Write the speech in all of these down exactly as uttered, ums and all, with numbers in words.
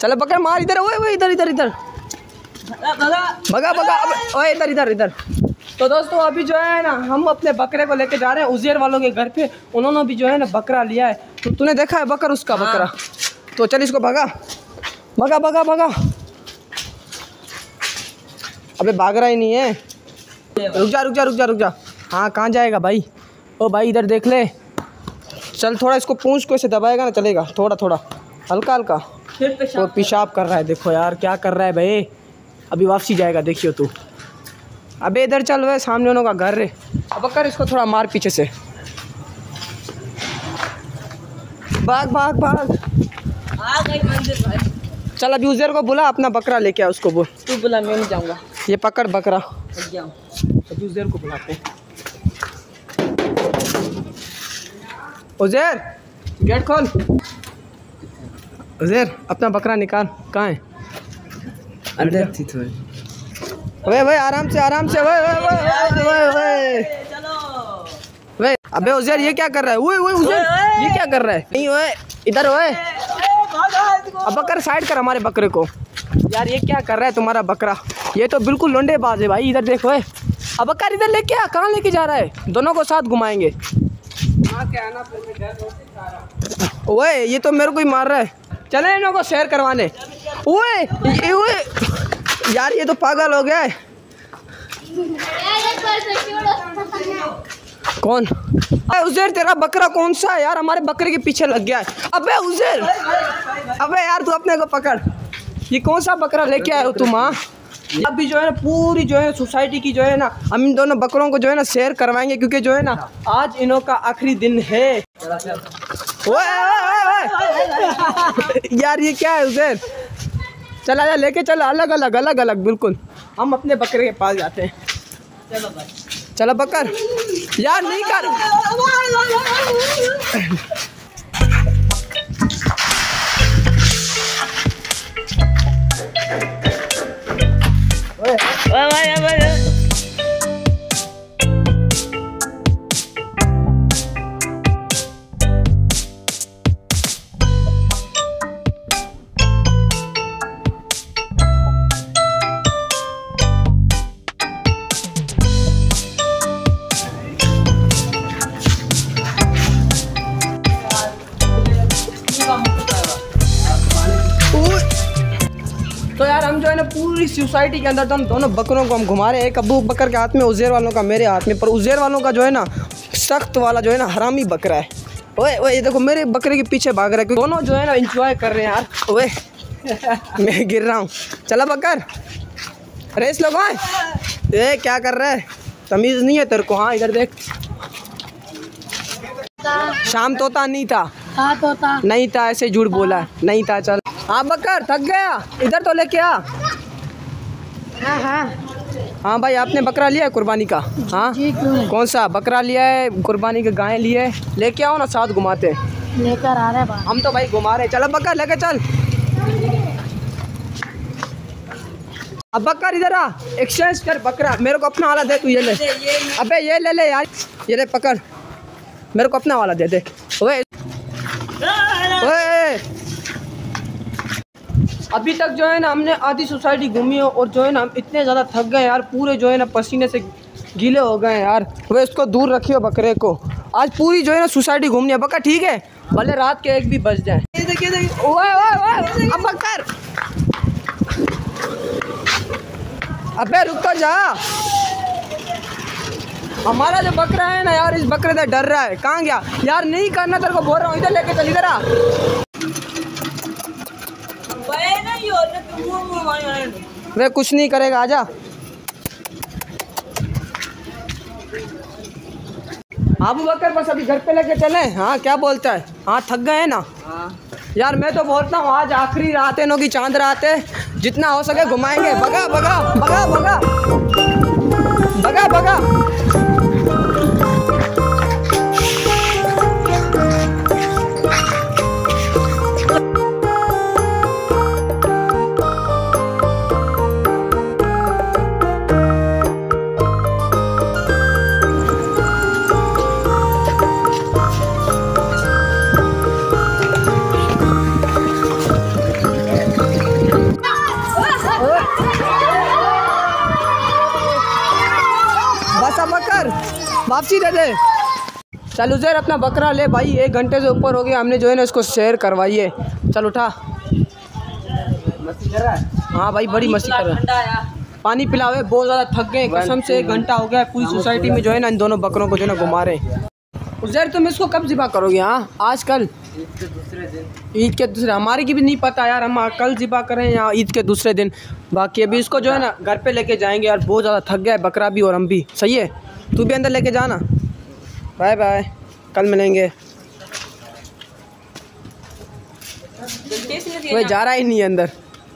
चलो बकर मार इधर, ओए ओए इधर इधर इधर भगा भगा, ओए इधर इधर इधर। तो दोस्तों अभी जो है ना हम अपने बकरे को लेके जा रहे हैं उज़ैर वालों के घर पे। उन्होंने भी जो है ना बकरा लिया है। तो तूने देखा है बकर उसका बकरा? तो चल इसको भगा भगा भगा भगा। अबे भाग रहा ही नहीं है। रुक जा रुक जा रुक जा रुक जा। हाँ कहाँ जाएगा भाई? ओ भाई इधर देख ले। चल थोड़ा इसको पूंछ को ऐसे दबाएगा ना चलेगा, थोड़ा थोड़ा हल्का हल्का। तो पेशाब कर रहा है, देखो यार क्या कर रहा है भाई। अभी वापसी जाएगा देखियो तू। अबे इधर चल, वे सामने उन्हों का घर रे। अब कर इसको थोड़ा मार पीछे से। भाग भाग भाग। आ गई मंदिर भाई। चल अभी उज़ैर को बुला, अपना बकरा लेके आ उसको बोल। तू बुला, मैं नहीं जाऊंगा। ये पकड़ बकरा। अभी उज़ैर को बुलाते हैं। उज़ैर गेट खोल। उज़ैर अपना बकरा निकाल। कहाँ है? अंदर थी थोड़ी। वे वे आराम से आराम से। वे वे वे वे वे चलो। वे अबे उज़ैर ये क्या कर रहा है? ओए ओए उज़ैर ये क्या कर रहा है? नहीं ओए इधर ओए। अब बकर साइड कर हमारे बकरे को। यार ये क्या कर रहा है तुम्हारा बकरा? ये तो बिल्कुल लोंडेबाज है भाई। इधर देखो। अब बकर इधर लेके आ। कहाँ लेके जा रहा है? दोनों को साथ घुमाएंगे। ओए ये तो मेरे को ही मार रहा है। चले इन्हों को सैर करवाने। ओए ओए यार ये तो पागल हो गया है। कौन? उज़ैर तेरा बकरा कौन सा है यार? हमारे बकरे के पीछे लग गया है। अबे उज़ैर, अबे यार तू अपने को पकड़। ये कौन सा बकरा लेके आए हो तुम? हाँ अभी जो है ना पूरी जो है सोसाइटी की जो है ना हम इन दोनों बकरों को जो है ना शेयर करवाएंगे, क्योंकि जो है ना आज इन्हों का आखिरी दिन है। ओए यार ये क्या है उज़ैर? चला जा लेके चल, अलग अलग अलग अलग बिल्कुल। हम अपने बकरे के पास जाते हैं। चलो भाई चलो बकर। यार नहीं कर। ओए भाई भाई तो यार हम जो है ना पूरी सोसाइटी के अंदर तो हम दोनों बकरों को हम घुमा रहे हैं। एक अबू बकर के हाथ में, उज़ैर वालों का मेरे हाथ में। पर उज़ैर वालों का जो है ना सख्त वाला जो है ना हरामी बकरा है। ओए ओए ये देखो मेरे बकरे के पीछे भाग रहा है, क्योंकि दोनों जो है ना इंजॉय कर रहे हैं यार। ओए मैं गिर रहा हूँ। चला बकर रेस लगवाए। ए क्या कर रहा है? तमीज़ नहीं है तेरे को? हाँ इधर देख। शाम तोता नहीं था। हाँ तोता नहीं था, ऐसे झूठ बोला। नहीं था। चल हाँ बकर थक गया, इधर तो लेके आ। हाँ हाँ हाँ भाई आपने बकरा लिया है कुर्बानी का? हाँ कौन सा बकरा लिया है? कुर्बानी के गाय लिए है। लेके आओ ना, साथ घुमाते हैं। लेकर आ रहे हैं हम तो भाई घुमा रहे। चलो बकर लेके चल। अब बकर इधर आ, एक्सचेंज कर बकरा। मेरे को अपना वाला दे। तू ये ले। अबे ये ले ले यार, ये ले पकड़। मेरे को अपना वाला दे दे। ओए ओए अभी तक जो है ना हमने आधी सोसाइटी घूमी है, और जो है ना हम इतने ज़्यादा थक गए यार, पूरे जो है ना पसीने से गीले हो गए यार। वे इसको दूर रखियो बकरे को। आज पूरी जो है ना सोसाइटी घूमनी है। बकर ठीक है, भले रात के एक भी बज जाए। ये देखिए देखिए। ओए ओए ओए अब बकर। अबे रुक तो जा। हमारा जो बकरा है ना यार, इस बकरे से डर रहा है। कहाँ गया यार? नहीं करना तेरे को बोल रहा हूँ। इधर लेके चल, इधर आ। वे कुछ नहीं करेगा, आजा। अबू बकर बस अभी घर पे लेके चले। हाँ क्या बोलता है? हाँ थक गए हैं ना? हाँ यार मैं तो बोलता हूँ आज आखिरी रात है, नो की चांद रात है, जितना हो सके घुमाएंगे। भगा भगा भगा भगा भगा भगा। वापसी दे दे। चल उज़ैर अपना बकरा ले भाई, एक घंटे से ऊपर हो गया, हमने जो है ना इसको शेयर करवाइए। चल उठा। मस्ती कर रहा है? हाँ भाई बड़ी मस्ती कर रहा है। पानी पिलावे, बहुत ज़्यादा थक गए कसम से, एक घंटा हो गया। पूरी सोसाइटी में जो है ना इन दोनों बकरों को जो है ना घुमा रहे हैं। उज़ैर तुम इसको कब ज़िबा करोगे? हाँ आजकल ईद के दूसरे दिन। ईद के दूसरे, हमारी की भी नहीं पता यार, हम कल ज़िबा करें या ईद के दूसरे दिन। बाकी अभी इसको जो है ना घर पे लेके जाएंगे यार, बहुत ज़्यादा थक गया है बकरा भी और हम भी। सही है, तू भी अंदर लेके जाना। बाय बाय, कल मिलेंगे। वह जा रहा ही नहीं है अंदर।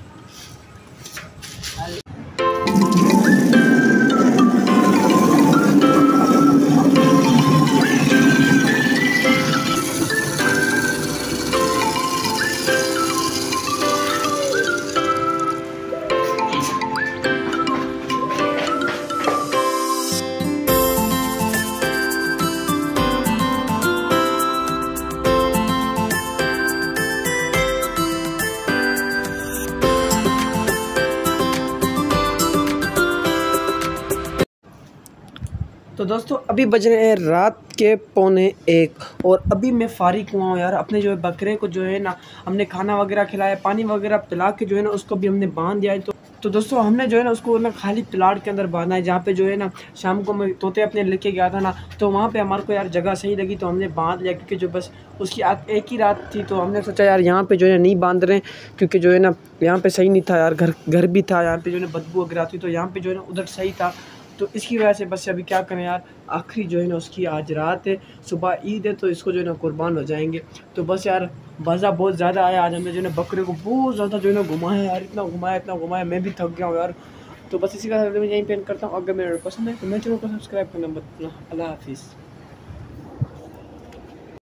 तो दोस्तों अभी बज रहे हैं रात के पौने एक और अभी मैं फारिग हुआ हूँ यार। अपने जो है बकरे को जो है ना हमने खाना वगैरह खिलाया, पानी वगैरह पिला के जो है ना उसको भी हमने बांध दिया है। तो तो दोस्तों हमने जो है ना उसको ना खाली प्लाट के अंदर बांधा है, जहाँ पे जो है ना शाम को मैं तोते अपने लेके गया था ना, तो वहाँ पे हमारे को यार जगह सही लगी तो हमने बांध लिया। क्योंकि जो बस उसकी एक ही रात थी तो हमने सोचा यार यहाँ पे जो है नहीं बांध रहे, क्योंकि जो है ना यहाँ पे सही नहीं था यार, घर घर भी था, यहाँ पे जो है ना बदबू वगैरह थी, तो यहाँ पे जो है ना उधर सही था। तो इसकी वजह से बस अभी क्या करें यार, आखिरी जो है ना उसकी आज रात है, सुबह ईद है, तो इसको जो है ना कुर्बान हो जाएंगे। तो बस यार मज़ा बहुत ज़्यादा आया आज, हमने जो है ना बकरे को बहुत ज़्यादा जो है ना घुमाया यार, इतना घुमाया इतना घुमाया, मैं भी थक गया हूँ यार। तो बस इसी का मैं यहीं पे एंड करता हूँ। अगर मेरे पसंद है तो मैं चैनल को सब्सक्राइब करना मत भूलना। अल्लाह हाफिज़।